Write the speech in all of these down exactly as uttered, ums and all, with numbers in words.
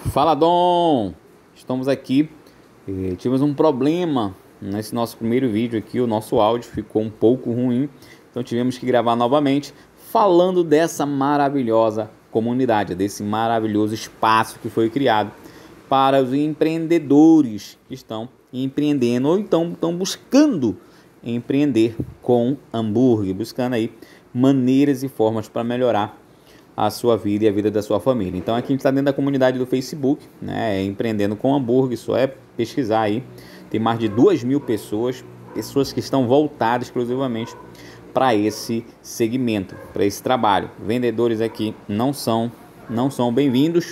Fala, Dom! Estamos aqui. eh, tivemos um problema nesse nosso primeiro vídeo aqui. O nosso áudio ficou um pouco ruim, então tivemos que gravar novamente, falando dessa maravilhosa comunidade, desse maravilhoso espaço que foi criado para os empreendedores que estão empreendendo ou então estão buscando empreender com hambúrguer, buscando aí maneiras e formas para melhorar a sua vida e a vida da sua família. Então aqui a gente está dentro da comunidade do Facebook, né, empreendendo com hambúrguer. Só é pesquisar aí, tem mais de duas mil pessoas, pessoas que estão voltadas exclusivamente para esse segmento, para esse trabalho. Vendedores aqui não são, não são bem-vindos.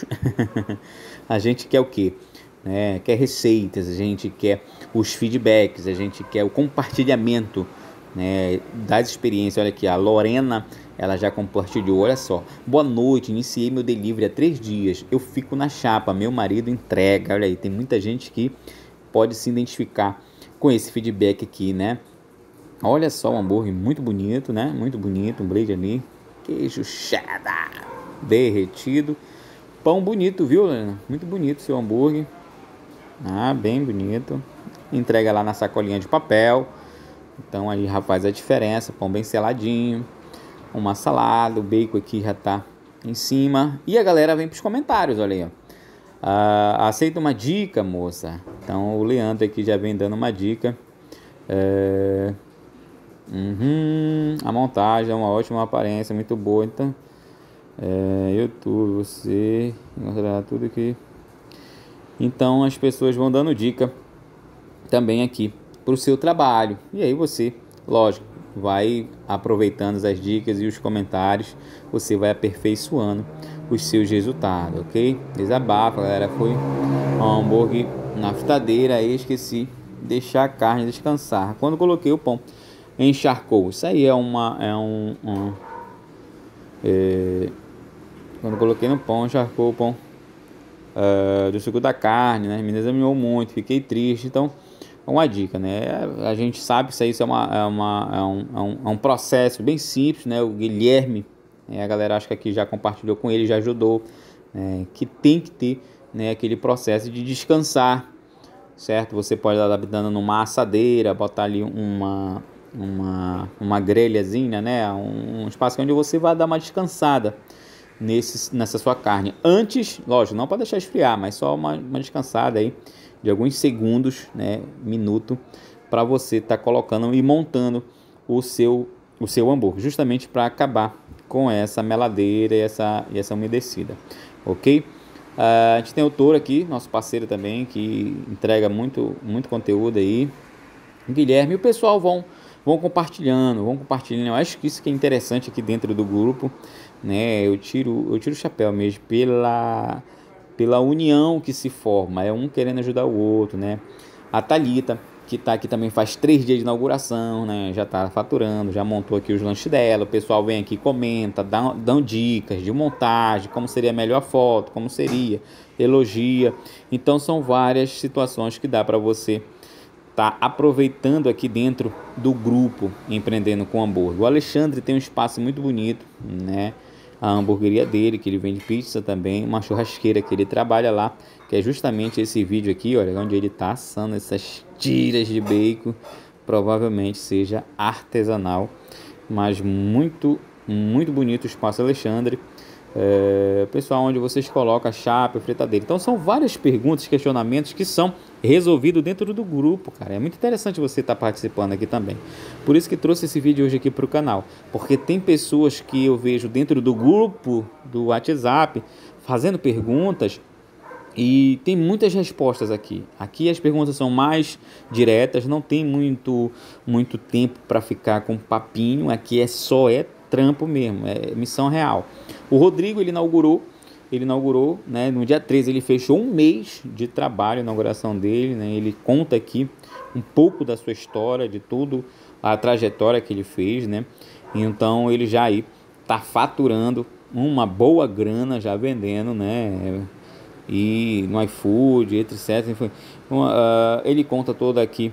A gente quer o quê? É, quer receitas, a gente quer os feedbacks, a gente quer o compartilhamento, né, das experiências. Olha aqui, a Lorena, ela já compartilhou, olha só: boa noite, iniciei meu delivery há três dias, eu fico na chapa, meu marido entrega. Olha aí, tem muita gente que pode se identificar com esse feedback aqui, né? Olha só o hambúrguer, muito bonito, né? Muito bonito, um blade ali, queijo cheddar derretido, pão bonito, viu, Lorena? Muito bonito seu hambúrguer, ah, bem bonito. Entrega lá na sacolinha de papel. Então aí já faz a diferença. Pão bem seladinho, uma salada, o bacon aqui já tá em cima. E a galera vem pros comentários, olha aí, ó. Ah, aceita uma dica, moça? Então o Leandro aqui já vem dando uma dica. É... Uhum, a montagem é uma ótima aparência, muito boa. Então, é, YouTube, você encontrará tudo aqui. Então as pessoas vão dando dica também aqui para o seu trabalho. E aí você, lógico, vai aproveitando as dicas e os comentários, você vai aperfeiçoando os seus resultados, ok? Desabafa, galera. Foi um hambúrguer na fritadeira, aí esqueci de deixar a carne descansar. Quando coloquei o pão, encharcou. Isso aí é uma... É um, um é, quando coloquei no pão, encharcou o pão uh, do suco da carne, né? Me examinou muito, fiquei triste. Então, uma dica, né? A gente sabe que isso é, uma, é, uma, é, um, é, um, é um processo bem simples, né? O Guilherme, né? A galera acho que aqui já compartilhou com ele, já ajudou, né? Que tem que ter, né, aquele processo de descansar, certo? Você pode estar adaptando numa assadeira, botar ali uma, uma, uma grelhazinha, né? Um, um espaço onde você vai dar uma descansada nesse, nessa sua carne. Antes, lógico, não para deixar esfriar, mas só uma, uma descansada aí de alguns segundos, né, minuto, para você estar tá colocando e montando o seu, o seu hambúrguer, justamente para acabar com essa meladeira e essa, e essa umedecida, ok? Uh, a gente tem o Toro aqui, nosso parceiro também, que entrega muito, muito conteúdo aí. O Guilherme, e o pessoal vão, vão compartilhando, vão compartilhando. Eu acho que isso que é interessante aqui dentro do grupo, né? Eu tiro, eu tiro o chapéu mesmo pela... pela união que se forma, é um querendo ajudar o outro, né? A Thalita, que tá aqui também faz três dias de inauguração, né? Já tá faturando, já montou aqui os lanches dela. O pessoal vem aqui, comenta, dá, dão dicas de montagem, como seria a melhor foto, como seria, elogia. Então são várias situações que dá para você tá aproveitando aqui dentro do grupo Empreendendo com Hambúrguer. O Alexandre tem um espaço muito bonito, né? A hamburgueria dele, que ele vende pizza também, uma churrasqueira que ele trabalha lá, que é justamente esse vídeo aqui, olha, onde ele tá assando essas tiras de bacon. Provavelmente seja artesanal, mas muito, muito bonito o espaço Alexandre. É, pessoal, onde vocês colocam a chapa, a fritadeira. Então são várias perguntas, questionamentos que são resolvidos dentro do grupo, cara. É muito interessante você estar participando aqui também. Por isso que trouxe esse vídeo hoje aqui para o canal, porque tem pessoas que eu vejo dentro do grupo do WhatsApp fazendo perguntas e tem muitas respostas aqui. Aqui as perguntas são mais diretas, não tem muito, muito tempo para ficar com papinho. Aqui é só é trampo mesmo, é missão real. O Rodrigo, ele inaugurou, ele inaugurou, né, no dia treze, ele fechou um mês de trabalho, a inauguração dele, né, ele conta aqui um pouco da sua história, de tudo, a trajetória que ele fez, né, então ele já aí tá faturando uma boa grana, já vendendo, né, e no iFood, etcétera. Então, uh, ele conta toda aqui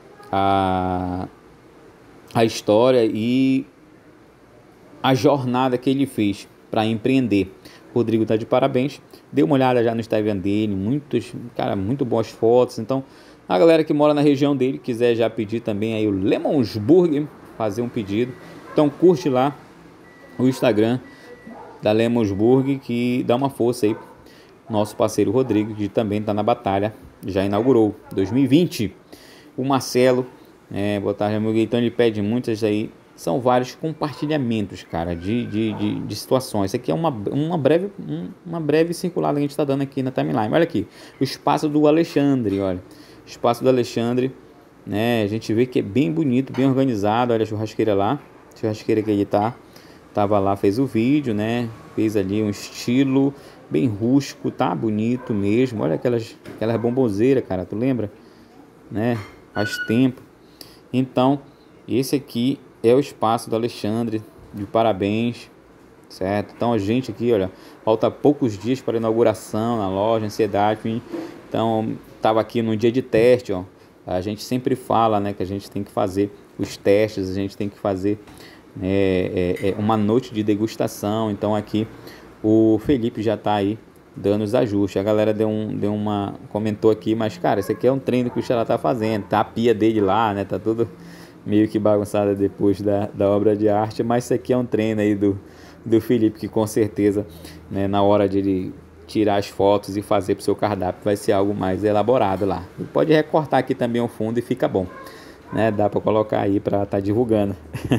a, a história e a jornada que ele fez para empreender, Rodrigo tá de parabéns. Dê uma olhada já no Instagram dele, muitos, cara, muito boas fotos. Então, a galera que mora na região dele, quiser já pedir também aí o Lemons Burger, fazer um pedido. Então, curte lá o Instagram da Lemons Burger, que dá uma força aí. Nosso parceiro Rodrigo, que também tá na batalha, já inaugurou dois mil e vinte. O Marcelo, é, boa tarde, amigo. Então, ele pede muitas aí. São vários compartilhamentos, cara, de, de, de, de situações. Isso aqui é uma, uma, breve, uma breve circulada que a gente está dando aqui na timeline. Olha aqui, o espaço do Alexandre, olha. O espaço do Alexandre, né? A gente vê que é bem bonito, bem organizado. Olha a churrasqueira lá. A churrasqueira que ele tá. Tava lá, fez o vídeo, né? Fez ali um estilo bem rústico, tá bonito mesmo. Olha aquelas, aquelas bombonzeiras, cara, tu lembra? Né? Faz tempo. Então, esse aqui é o espaço do Alexandre, de parabéns, certo? Então a gente aqui, olha, falta poucos dias para a inauguração na loja, ansiedade, enfim. Então, estava aqui no dia de teste, ó. A gente sempre fala, né, que a gente tem que fazer os testes, a gente tem que fazer é, é, é uma noite de degustação. Então aqui o Felipe já está aí dando os ajustes. A galera deu, um, deu uma, comentou aqui, mas cara, isso aqui é um treino que o Xará tá fazendo, tá a pia dele lá, né, tá tudo meio que bagunçada depois da, da obra de arte, mas isso aqui é um treino aí do, do Felipe, que com certeza, né, na hora de ele tirar as fotos e fazer para o seu cardápio, vai ser algo mais elaborado lá. Ele pode recortar aqui também o fundo e fica bom, né? Dá para colocar aí para estar tá divulgando.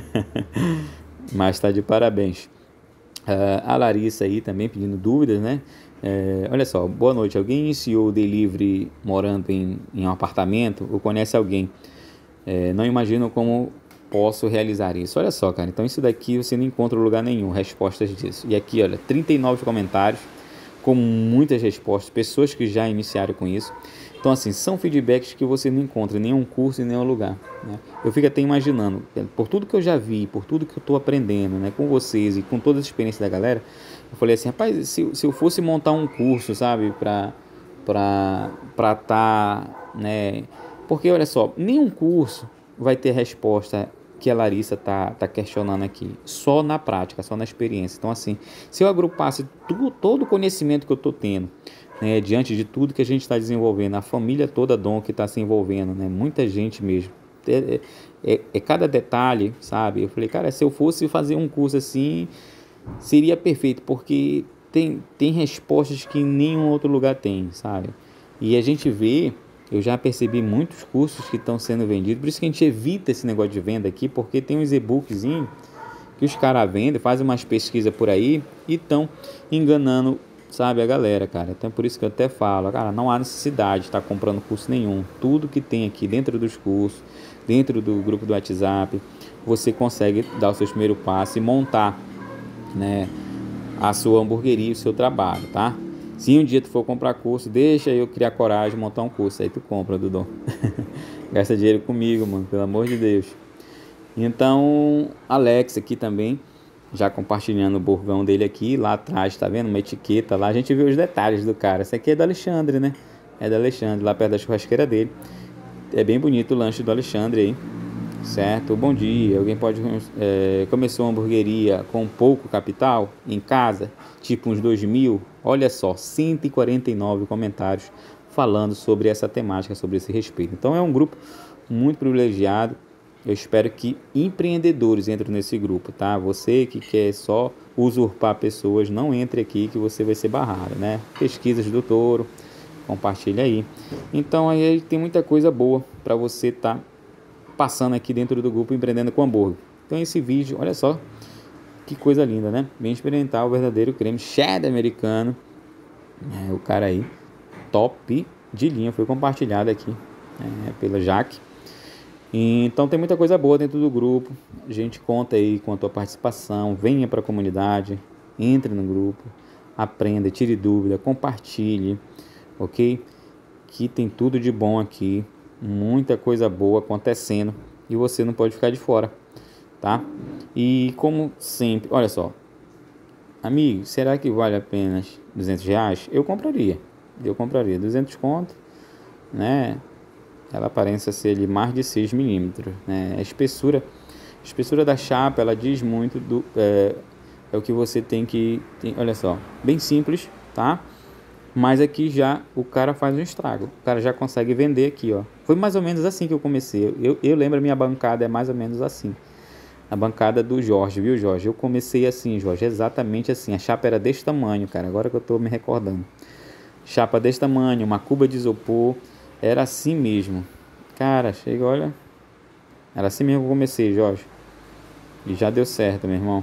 Mas está de parabéns. Uh, a Larissa aí também pedindo dúvidas, né? É, olha só, boa noite. Alguém iniciou o delivery morando em, em um apartamento ou conhece alguém? É, não imagino como posso realizar isso. Olha só, cara, então isso daqui você não encontra em lugar nenhum, respostas disso. E aqui, olha, trinta e nove comentários com muitas respostas, pessoas que já iniciaram com isso. Então, assim, são feedbacks que você não encontra em nenhum curso, em nenhum lugar, né? Eu fico até imaginando, por tudo que eu já vi, por tudo que eu estou aprendendo, né, com vocês e com toda a experiência da galera, eu falei assim, rapaz, se, se eu fosse montar um curso, sabe, para para para tá, né, porque olha só, nenhum curso vai ter resposta que a Larissa tá, tá questionando aqui, só na prática, só na experiência. Então, assim, se eu agrupasse tudo, todo o conhecimento que eu estou tendo, né, diante de tudo que a gente está desenvolvendo, a família toda Dom que está se envolvendo, né, muita gente mesmo, é, é, é cada detalhe, sabe? Eu falei, cara, se eu fosse fazer um curso assim, seria perfeito, porque tem, tem respostas que nenhum outro lugar tem, sabe? E a gente vê, eu já percebi muitos cursos que estão sendo vendidos, por isso que a gente evita esse negócio de venda aqui, porque tem uns e-bookzinhos que os caras vendem, fazem umas pesquisas por aí e estão enganando, sabe, a galera, cara. Então, por isso que eu até falo, cara, não há necessidade de estar comprando curso nenhum. Tudo que tem aqui dentro dos cursos, dentro do grupo do WhatsApp, você consegue dar o seu primeiro passo e montar, né, a sua hamburgueria, o seu trabalho, tá? Se um dia tu for comprar curso, deixa eu criar coragem de montar um curso, aí tu compra, Dudu. Gasta dinheiro comigo, mano, pelo amor de Deus. Então, Alex aqui também, já compartilhando o burgão dele aqui, lá atrás, tá vendo? Uma etiqueta lá, a gente vê os detalhes do cara. Esse aqui é do Alexandre, né? É do Alexandre, lá perto da churrasqueira dele. É bem bonito o lanche do Alexandre aí, certo? Bom dia, alguém pode... É, começou uma hamburgueria com pouco capital em casa, tipo uns dois mil, olha só, cento e quarenta e nove comentários falando sobre essa temática, sobre esse respeito. Então é um grupo muito privilegiado. Eu espero que empreendedores entrem nesse grupo, tá? Você que quer só usurpar pessoas, não entre aqui que você vai ser barrado, né? Pesquisas do Touro, compartilha aí. Então aí tem muita coisa boa para você estar tá passando aqui dentro do grupo Empreendendo com Hambúrguer. Então esse vídeo, olha só, que coisa linda, né? Vem experimentar o verdadeiro creme cheddar americano. É, o cara aí, top de linha, foi compartilhado aqui é, pela Jaque. Então tem muita coisa boa dentro do grupo. A gente conta aí com a tua participação. Venha para a comunidade, entre no grupo, aprenda, tire dúvida, compartilhe, ok? Que tem tudo de bom aqui, muita coisa boa acontecendo e você não pode ficar de fora, tá? E como sempre, olha só, amigo, será que vale apenas duzentos reais? Eu compraria, eu compraria duzentos conto, né? Ela aparenta ser de mais de seis milímetros, né? A espessura, a espessura da chapa, ela diz muito do, é, é o que você tem que... Tem, olha só, bem simples, tá? Mas aqui já o cara faz um estrago. O cara já consegue vender aqui, ó. Foi mais ou menos assim que eu comecei. Eu, eu lembro, a minha bancada é mais ou menos assim. A bancada do Jorge, viu, Jorge? Eu comecei assim, Jorge, exatamente assim. A chapa era desse tamanho, cara. Agora que eu tô me recordando. Chapa desse tamanho, uma cuba de isopor. Era assim mesmo. Cara, chega, olha. Era assim mesmo que eu comecei, Jorge. E já deu certo, meu irmão.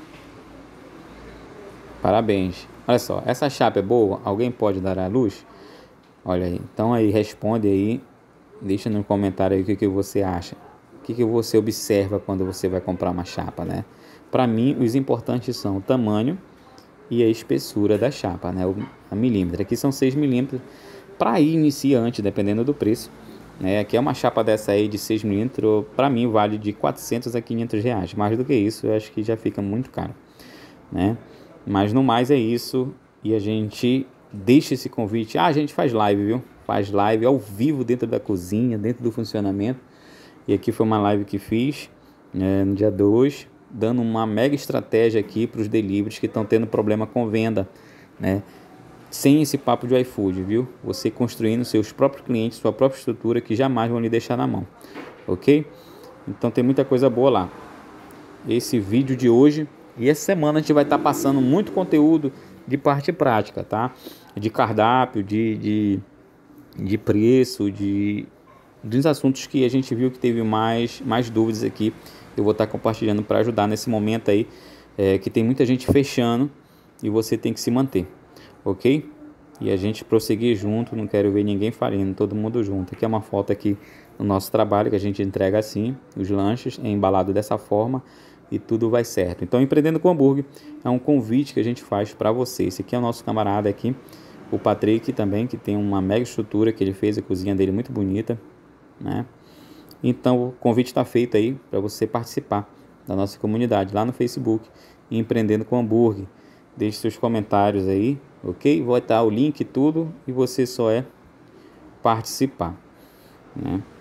Parabéns. Olha só, essa chapa é boa? Alguém pode dar à luz? Olha aí, então aí responde aí, deixa no comentário aí o que, que você acha. O que, que você observa quando você vai comprar uma chapa, né? Para mim, os importantes são o tamanho e a espessura da chapa, né? O, a milímetro. Aqui são seis milímetros para iniciante, dependendo do preço. Né? Aqui é uma chapa dessa aí de seis milímetros, para mim vale de quatrocentos a quinhentos reais. Mais do que isso, eu acho que já fica muito caro, né? Mas no mais é isso. E a gente deixa esse convite. Ah, a gente faz live, viu? Faz live ao vivo dentro da cozinha, dentro do funcionamento. E aqui foi uma live que fiz né, no dia dois, dando uma mega estratégia aqui para os deliveries que estão tendo problema com venda, né? Sem esse papo de iFood, viu? Você construindo seus próprios clientes, sua própria estrutura que jamais vão lhe deixar na mão, ok? Então tem muita coisa boa lá. Esse vídeo de hoje e essa semana a gente vai estar passando muito conteúdo de parte prática, tá? De cardápio, de, de, de preço, de dos assuntos que a gente viu que teve mais, mais dúvidas aqui. Eu vou estar compartilhando para ajudar nesse momento aí, é, que tem muita gente fechando e você tem que se manter, ok? E a gente prosseguir junto, não quero ver ninguém falindo, todo mundo junto. Aqui é uma foto aqui do nosso trabalho que a gente entrega assim, os lanches é embalado dessa forma e tudo vai certo. Então, Empreendendo com Hambúrguer é um convite que a gente faz para você. Esse aqui é o nosso camarada aqui, o Patrick também, que tem uma mega estrutura que ele fez, a cozinha dele muito bonita, né? Então, o convite está feito aí para você participar da nossa comunidade lá no Facebook, Empreendendo com Hambúrguer. Deixe seus comentários aí, ok? Vou botar o link e tudo e você só é participar, né?